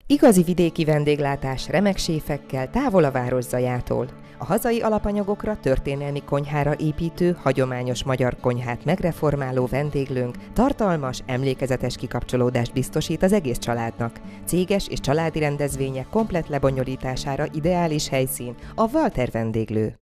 Igazi vidéki vendéglátás remek séfekkel, távol a város zajától. A hazai alapanyagokra, történelmi konyhára építő, hagyományos magyar konyhát megreformáló vendéglőnk tartalmas, emlékezetes kikapcsolódást biztosít az egész családnak. Céges és családi rendezvények komplett lebonyolítására ideális helyszín a Walter vendéglő.